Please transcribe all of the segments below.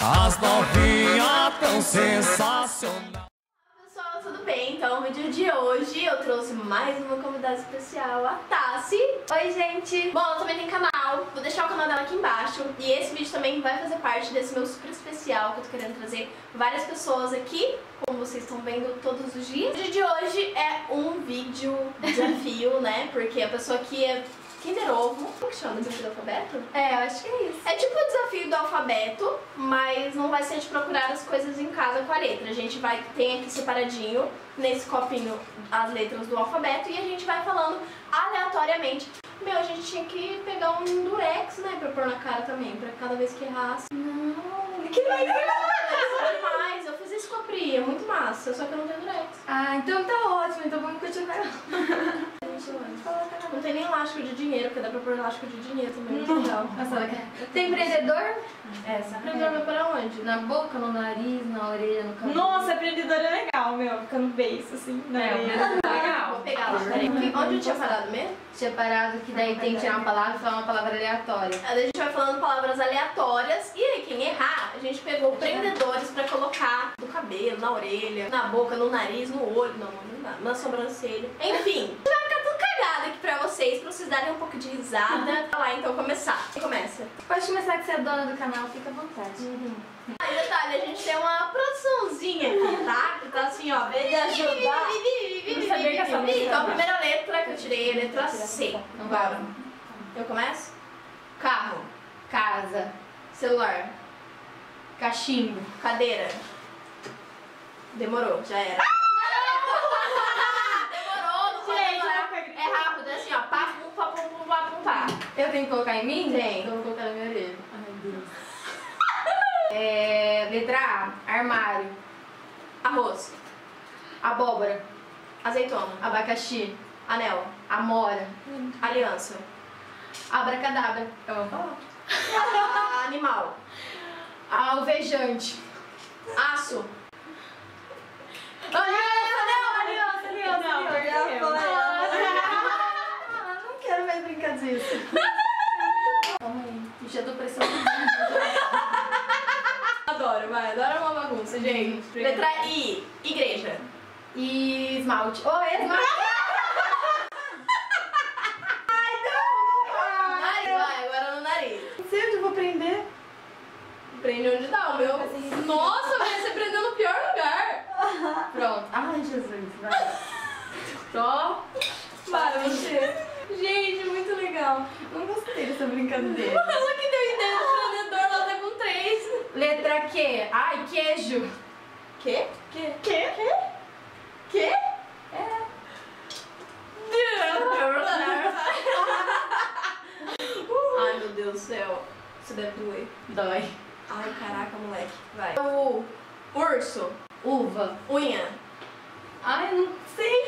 As novinhas tão sensacional. Pessoal, tudo bem? Então, no vídeo de hoje eu trouxe mais uma convidada especial, a Tassi. Oi, gente! Bom, ela também tem canal, vou deixar o canal dela aqui embaixo. E esse vídeo também vai fazer parte desse meu super especial que eu tô querendo trazer várias pessoas aqui, como vocês estão vendo todos os dias. O vídeo de hoje é um vídeo desafio, né? Porque a pessoa aqui é Kinder Ovo. Como que chama? Desafio do alfabeto? É, eu acho que é isso. É tipo o desafio do alfabeto, mas não vai ser de procurar as coisas em casa com a letra. A gente tem aqui separadinho, nesse copinho, as letras do alfabeto e a gente vai falando aleatoriamente. Meu, a gente tinha que pegar um durex, né, pra pôr na cara também, pra cada vez que errasse. Não, que legal! É demais, eu fiz isso com a Pri, é muito massa, só que eu não tenho durex. Ah, então tá ótimo, então vamos continuar. Não tem nem elástico de dinheiro, porque dá pra pôr elástico de dinheiro também, muito legal. Tem prendedor? Essa. Prendedor vai para onde? Na boca, no nariz, na orelha, no cabelo. Nossa, prendedor é legal, meu. Fica no beiço, assim. Legal. Vou pegar lá, peraí. Onde eu tinha parado mesmo? Tinha parado que daí tem que tirar uma palavra e falar uma palavra aleatória. A gente vai falando palavras aleatórias e aí quem errar, a gente pegou prendedores pra colocar no cabelo, na orelha, na boca, no nariz, no olho, na sobrancelha. Enfim, vai ficar tudo cagado aqui pra vocês darem um pouco de risada. Vai lá então começar. Quem começa? Pode começar que você é dona do canal, fica à vontade. Ah, e detalhe, a gente tem uma produçãozinha aqui, tá? Que tá assim, ó. Vem ajudar. Não sabia que essa música Então a primeira letra que eu tirei é a letra C. Não vai. Eu começo? Carro, Casa, celular, cachimbo, cadeira. Demorou, já era. Demorou, não pode demorar. É rápido, é assim, ó. Pá, pum, pá, pum, pum, pá, pum, pá. Eu tenho que colocar em mim? Tem. Então eu vou colocar na minha orelha. Ai, Deus. Letra A, armário, Arroz, abóbora, azeitona, abacaxi, anel, amora, aliança, abracadabra. Eu vou falar. animal, Alvejante. aço, Aliança. Não quero mais brincar disso. Calma aí. Já tô precisando. adoro uma bagunça, gente. Letra I, igreja. E esmalte. Esmalte. Nariz, vai, agora no nariz. Não sei onde eu vou prender. Prende onde dá o meu. Nossa, mas você prendeu no pior lugar. Pronto. Ai, Jesus. Vai. Só. Para você. Gente, muito legal. Não gostei dessa brincadeira. Ela que deu ideia do prendedor, ela tá com 3. Letra Q. Ai, queijo. Quê? Quê? Quê? Ai, meu Deus do céu. Isso deve doer. Dói. Ai, caraca, moleque. Vai. O urso. Uva. Unha. Ai, não sei.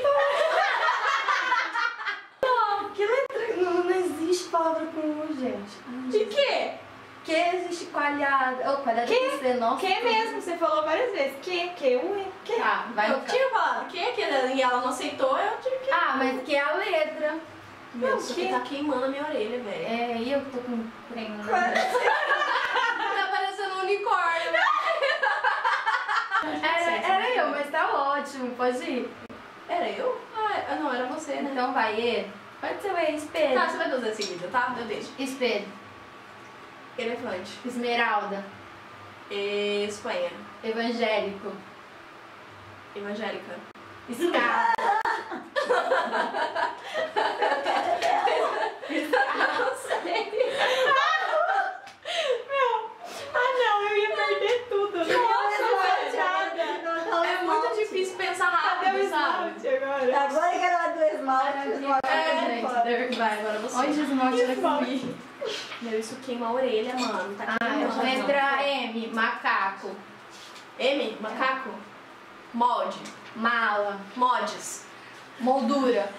Que letra? Não existe palavra com U, gente. Ai, De quê? Que existe coalhada. Coalhada Que? tem que ser nossa. Que mesmo? Você falou várias vezes. Que? Ué? Que? Tá, vai Eu no tinha falado que e ela não aceitou, eu tive que... Ah, mas que é a letra. Meu, Não, isso que? aqui tá queimando a minha orelha, velho. É, e eu que tô com prêmio. Tá parecendo um unicórnio. Era eu, mas tá ótimo. Pode ir. Era eu? Ah, não, era você, né? Então vai, E. Pode ser o E. Espelho. Tá, você vai fazer seguida, tá? Eu deixo. Espelho. Elefante. Esmeralda. Espanha. Evangélico. Evangélica. Escada. Não sei. Não, eu ia perder tudo. Nossa, chateada. É muito difícil pensar Cadê o rápido, sabe? esmalte agora? Agora que ela do esmalte, gente. Vai, agora você. Onde o esmalte era comigo? Meu, isso queima a orelha, mano. Tá queimando. Letra M. Macaco. M, macaco. Molde. Mala. Mods. Moldura.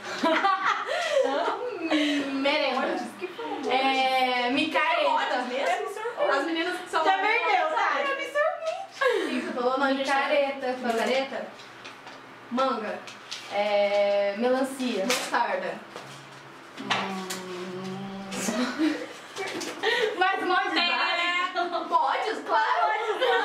Merenda. Micareta. mesmo? As meninas que são... Já perdeu, tá? O que você falou? Não, Micareta. Micareta. Manga. Melancia. Mostarda. Mas mods, Mods, claro.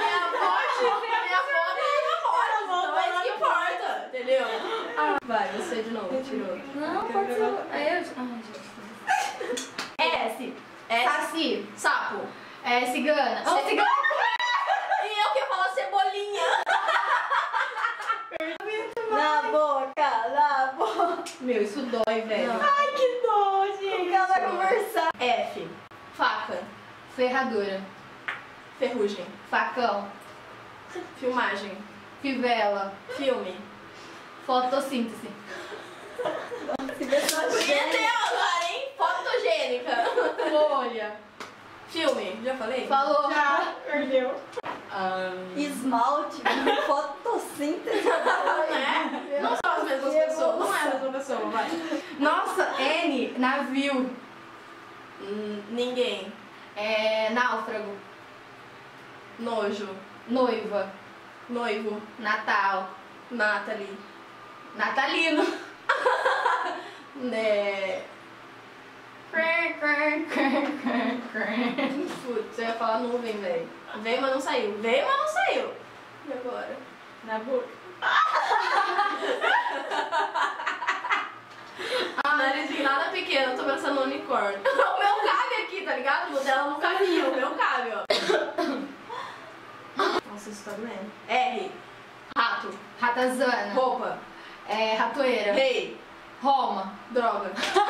você de novo, tirou. Não, pode ser. Aí eu. Ai, Jesus. S. Saci. Sapo. Cigana. Oh, cigana. E eu que ia falar cebolinha. Na boca. Meu, isso dói, velho. Ai, que dó, gente. Ela vai conversar. F. Faca. Ferradura. Ferrugem. Facão. Filmagem. Fivela. Filme. Fotossíntese. Entendeu agora, hein? Fotogênica. Folha. Filme. Já falei? Falou. Já perdeu. Esmalte. Fotossíntese. Né? Não são as mesmas pessoas. Não é a mesma pessoa, vai. Nossa, N. Navio. Ninguém. Náufrago. Nojo. Noiva. Noivo. Natal. Nathalie. Natalino. Né? Putz, eu ia falar nuvem, velho. Veio, mas não saiu. Veio, mas não saiu. E agora? Na boca. Narizinho nada pequeno, eu tô pensando no unicórnio. O meu cabe aqui, tá ligado? O dela não cabia, o meu cabe, ó. Nossa, isso tá doendo. R. Rato. Ratazana. Roupa. Ratoeira. Rei. Roma. Droga.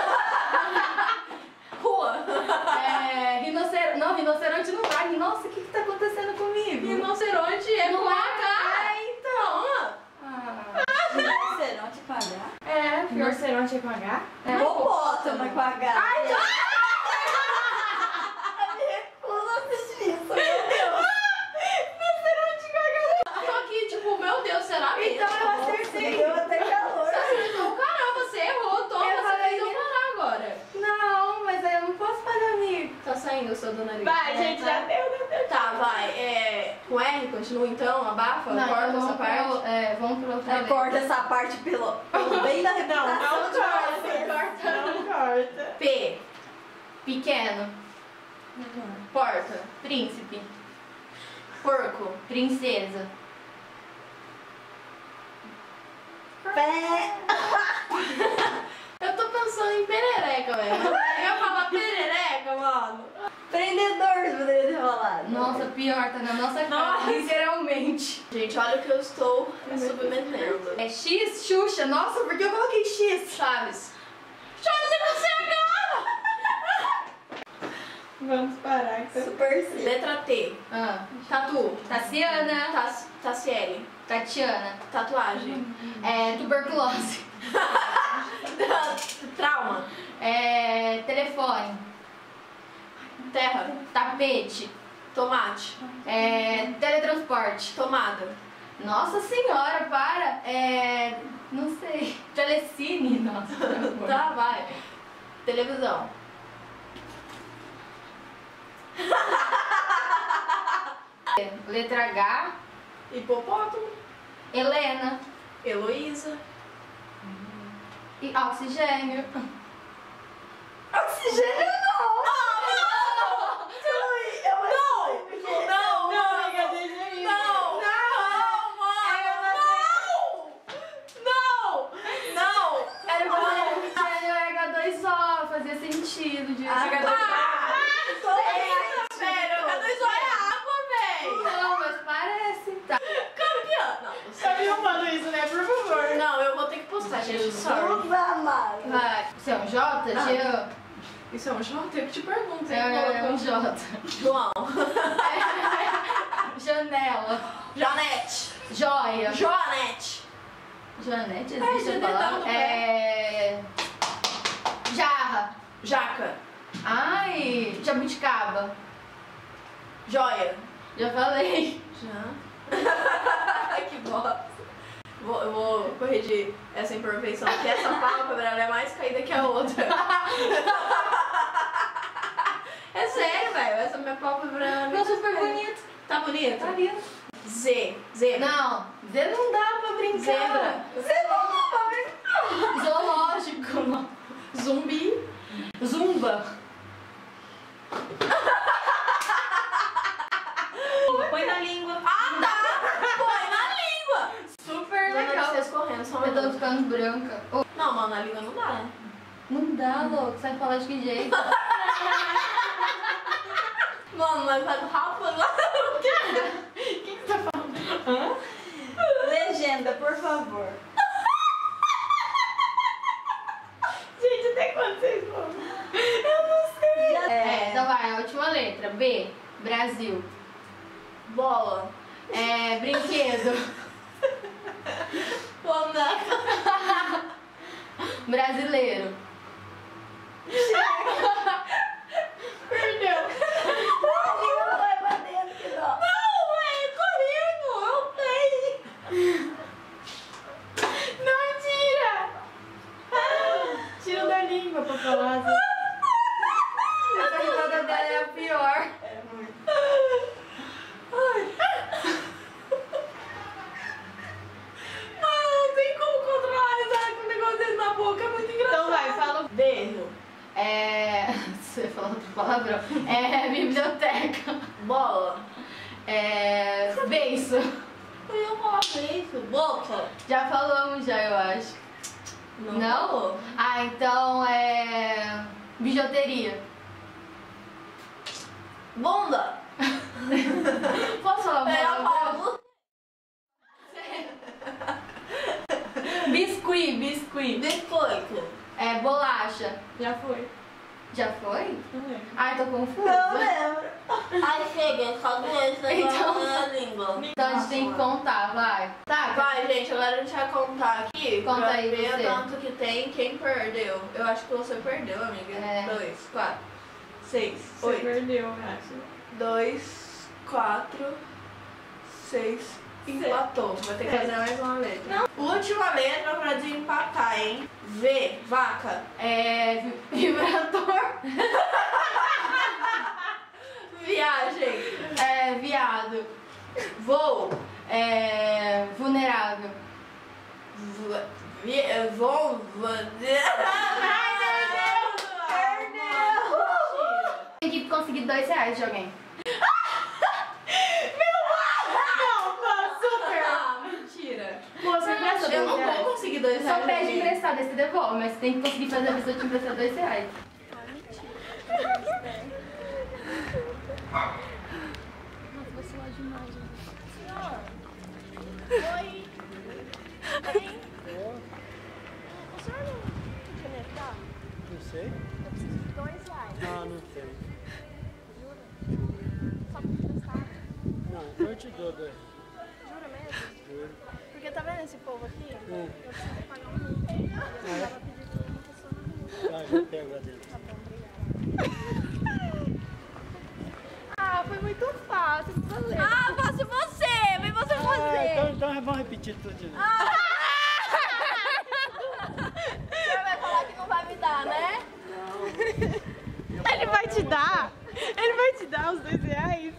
Rua. Rinoceronte. Não, rinoceronte não vai. Nossa, o que tá acontecendo comigo? Rinoceronte é com H. Então. Rinoceronte com H? Rinoceronte é com H? Hipopótamo com H. Ai, eu me recuso a assistir isso, meu Deus. Eu tô aqui, tipo, meu Deus, será mesmo? Então eu acertei. Deu até calor. Você acertou, caramba, você errou, toma, Eu você falei fez eu que- parar agora. Não, mas aí eu não posso parar, amigo. Tá saindo o seu do nariz. Vai, gente, já deu. Tá, vai. Com R, continua então, abafa, corta essa parte. Vamos pro outra letra. Corta essa parte pelo bem da reputação de vocês. Não corta. P, Pequeno. porta, Príncipe. porco, Princesa. Pé. eu tô pensando em perereca, velho. Eu ia falar perereca, mano. Prendedor, você poderia ter falado. Nossa, pior, tá na nossa cara, literalmente. Gente, olha o que eu estou me submetendo. X, Xuxa. Nossa, por que eu coloquei X? Chaves. Chaves é você agora! Vamos parar. Então. Super sim. Letra T, tatu, Tassiana. Tassiele, Tatiana. tatuagem, Tuberculose. trauma, Telefone. terra, Tapete. tomate, Teletransporte. tomada, Nossa senhora, para. Não sei. Telecine. Nossa, por favor. tá, vai. Televisão, Letra H. hipopótamo, Helena. Heloísa, E oxigênio. Oxigênio não. Não, amiga, deixa aí. Não, Era oxigênio H2O. Fazia sentido. De Sério, H2O é água, velho. Não, mas parece. Tá. Campeã. Não, Tá filmando isso, né? Por favor. não, eu vou ter que postar, gente. Sorry. Jesus amado. Vai. Você é um J? Jean? Isso é um J? Eu que te pergunto. Você É um J. João. Janela. Janete. Joia. Joanete. Janete, Ai, existe a dedão palavra? no pé. Jarra. Jaca. Ai, jabuticaba. Joia. Já falei. Já. Que bosta. Eu vou corrigir essa imperfeição, porque essa pálpebra ela é mais caída que a outra. É sério, velho. Essa minha pálpebra é Não, super bonito. Tá bonito? Tá lindo. Z. Zebra. Não, Zé não dá pra brincar. Zebra. Zé não dá pra brincar. Zoológico, não. Zumbi. Zumba. Põe na língua. Ah, tá! Põe na língua! Super Legal. legal. Vocês correndo, só um Eu tô minuto. ficando branca. Oh, mano, a língua não dá, né? Não dá, louco. Você vai falar de que jeito? Mano, mas vai do Rafa lá. Quem que tá falando? Hã? Legenda, por favor. Gente, até quando vocês vão? Eu não sei. Então vai, a última letra. B. Brasil. Bola. Brinquedo. Boneca. Brasileiro. Perdeu. Não vai pra dentro que dó. Não, é correndo. Eu tenho. Não, tira. Tira da língua pra falar. Essa risada dela é a pior. Não tem como controlar a risada com um negócio dentro da boca. É muito engraçado. Então vai, fala. Berro. Você falou outro palavrão. Biblioteca. Bola. Beiço. Eu ia falar isso. Boca. Já falamos, eu acho. Não? Falou. Ah, então bijuteria. Bunda. Posso falar É a palavrão? Pablo. Biscuit. Biscoito. Bolacha. Já foi. Já foi? Não lembro. Ai, tô confusa. Não lembro. Ai, chega. Só doença Então- na língua. Então a gente tem que contar, vai. Tá, Vai, gente, agora a gente vai contar aqui. Conta pra aí ver você. tanto que tem quem perdeu. Eu acho que você perdeu, amiga. 2, 4, 6, Você 8. perdeu, eu acho. 2, 4, 6. Empatou. Vai ter que fazer mais uma letra. Última letra pra desempatar, hein? V, vaca. Vibrador. Viagem. Viado. Voo. Vulnerável. Voo. Tem que conseguir R$2 de alguém. Mentira. Você emprestou Eu não R$2? vou conseguir R$2. Só pede emprestado, aí você devolve, mas você tem que conseguir fazer a pessoa te emprestar R$2. Oi. Bem. O senhor não podia me ajudar? Não sei. Eu preciso de R$2. Ah, não tem. Só pra emprestar. Não, eu te dou dois. Jura mesmo? Juro. Porque tá vendo esse povo aqui? Hum. Eu preciso pagar um multa. Eu precisava pedir pra uma pessoa na rua. Vai, eu pego lá dentro. Tá bom, obrigada. Ah, foi muito fácil. Valeu. Ah, fácil você! Vem você Então vamos repetir tudo de novo. Você vai falar que não vai me dar, né? Ele vai te dar? Ele vai te dar os R$2?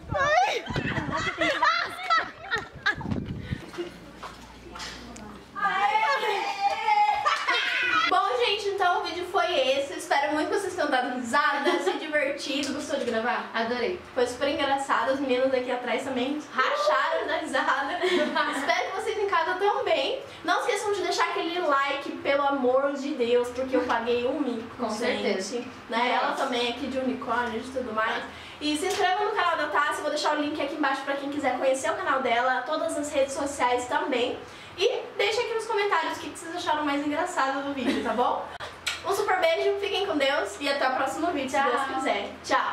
Bom, gente, então o vídeo foi esse. Espero muito que vocês tenham dado risada, se divertido. Gostou de gravar? Adorei. Foi super engraçado. Os meninos aqui atrás também racharam da risada. Espero que vocês em casa também. Não esqueçam de deixar aquele like, pelo amor de Deus, porque eu paguei um mico. Com certeza. Né? Ela também aqui de unicórnio e tudo mais. E se inscreva no canal da Tassi. Vou deixar o link aqui embaixo pra quem quiser conhecer o canal dela. Todas as redes sociais também. E deixa aqui nos comentários o que vocês acharam mais engraçado do vídeo, tá bom? Um super beijo, fiquem com Deus e até o próximo vídeo, se Deus quiser. Tchau!